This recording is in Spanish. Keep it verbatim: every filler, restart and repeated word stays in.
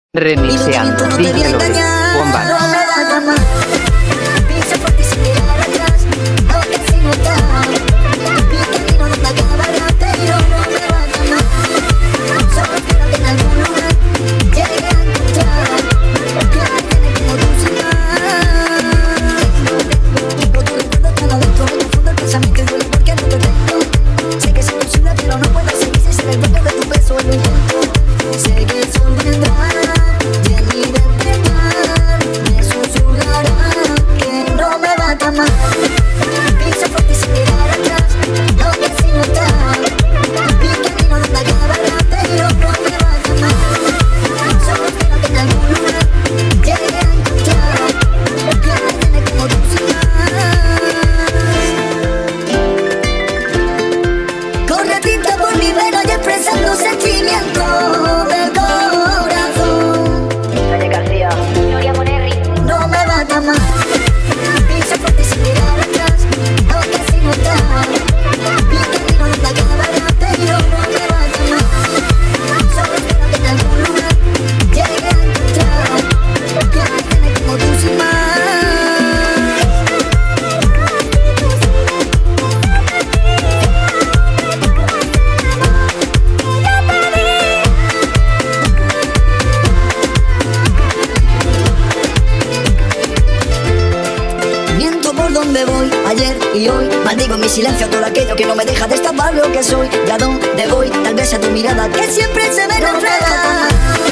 Remixeando D J Lore, Wombat. Donde voy ayer y hoy, maldigo en mi silencio todo aquello que no me deja destapar lo que soy. ¿Y a dónde voy? Tal vez a tu mirada que siempre se me refleja.